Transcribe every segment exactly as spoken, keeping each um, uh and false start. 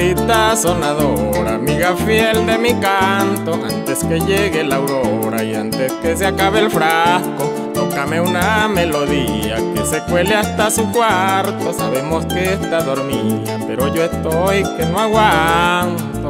guitarrita sonadora, amiga fiel de mi canto, antes que llegue la aurora y antes que se acabe el frasco, tócame una melodía que se cuele hasta su cuarto. Sabemos que está dormida, pero yo estoy que no aguanto.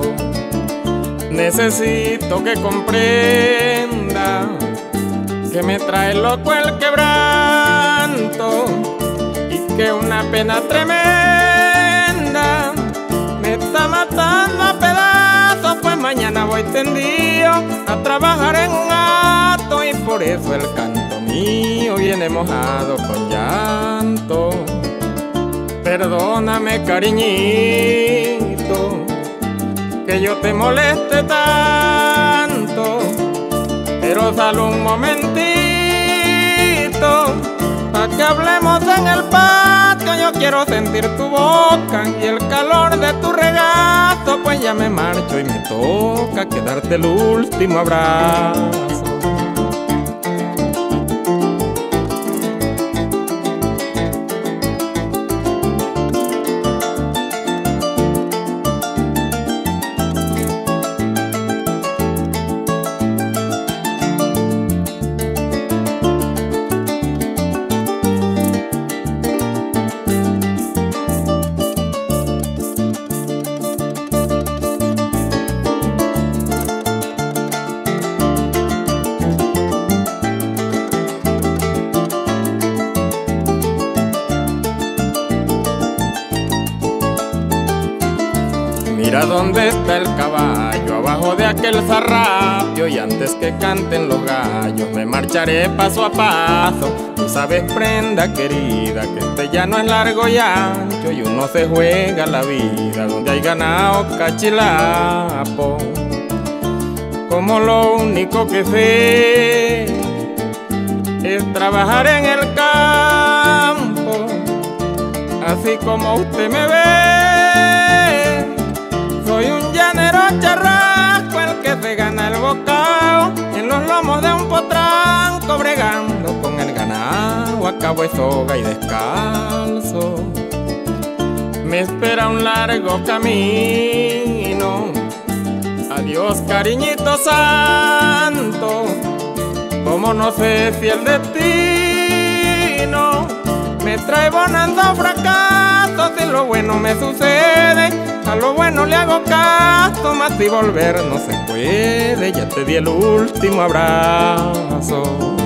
Necesito que comprenda que me trae loco el quebranto y que una pena tremenda me está matando a pedazos, pues mañana voy tendido a trabajar en un acto y por eso el canto mío viene mojado con llanto. Perdóname, cariñito, que yo te moleste tanto, pero sal un momentito pa' que hablemos en el patio. Yo quiero sentir tu boca y el calor de tu regazo, pues ya me marcho y me toca quedarte el último abrazo. Mira dónde está el caballo, abajo de aquel zarrapio, y antes que canten los gallos me marcharé paso a paso. Tú sabes, prenda querida, que este ya no es largo y ancho, y uno se juega la vida donde hay ganado cachilapo. Como lo único que sé es trabajar en el campo, así como usted me ve. Soy un llanero charrasco, el que se gana el bocado en los lomos de un potranco, bregando con el ganado a cabo de soga y descalzo. Me espera un largo camino. Adiós, cariñito santo, como no sé si el destino me trae bonanza o fracaso. Si lo bueno me sucede, a lo bueno le hago caso, mas si volver no se puede, ya te di el último abrazo.